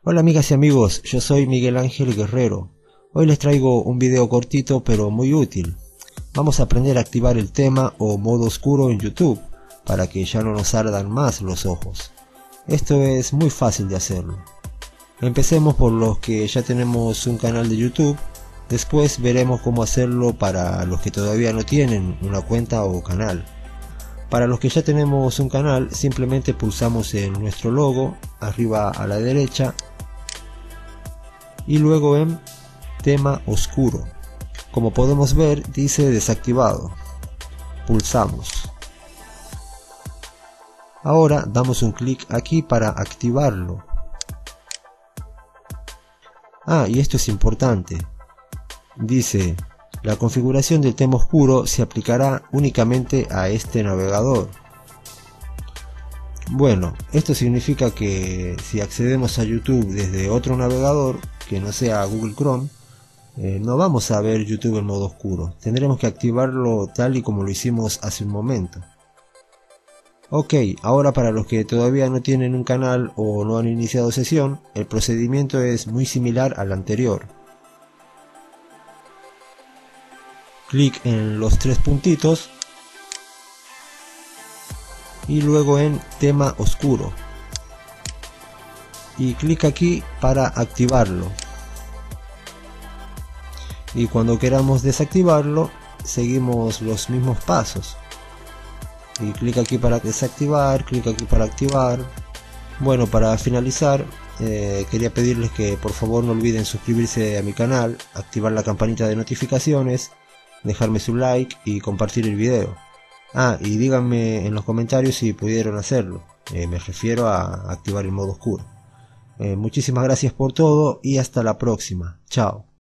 Hola amigas y amigos, yo soy Miguel Ángel Guerrero. Hoy les traigo un video cortito pero muy útil. Vamos a aprender a activar el tema o modo oscuro en YouTube para que ya no nos ardan más los ojos. Esto es muy fácil de hacerlo. Empecemos por los que ya tenemos un canal de YouTube. Después veremos cómo hacerlo para los que todavía no tienen una cuenta o canal. Para los que ya tenemos un canal, simplemente pulsamos en nuestro logo, arriba a la derecha, y luego en tema oscuro. Como podemos ver, dice desactivado. Pulsamos. Ahora damos un clic aquí para activarlo. Y esto es importante. Dice: la configuración del tema oscuro se aplicará únicamente a este navegador. Bueno, esto significa que si accedemos a YouTube desde otro navegador que no sea Google Chrome, no vamos a ver YouTube en modo oscuro. Tendremos que activarlo tal y como lo hicimos hace un momento. Ok, ahora para los que todavía no tienen un canal o no han iniciado sesión, el procedimiento es muy similar al anterior. Clic en los tres puntitos y luego en tema oscuro y clic aquí para activarlo, y cuando queramos desactivarlo seguimos los mismos pasos y clic aquí para desactivar, clic aquí para activar. Bueno, para finalizar quería pedirles que por favor no olviden suscribirse a mi canal, activar la campanita de notificaciones, dejarme su like y compartir el video. Y díganme en los comentarios si pudieron hacerlo. Me refiero a activar el modo oscuro. Muchísimas gracias por todo y hasta la próxima. Chao.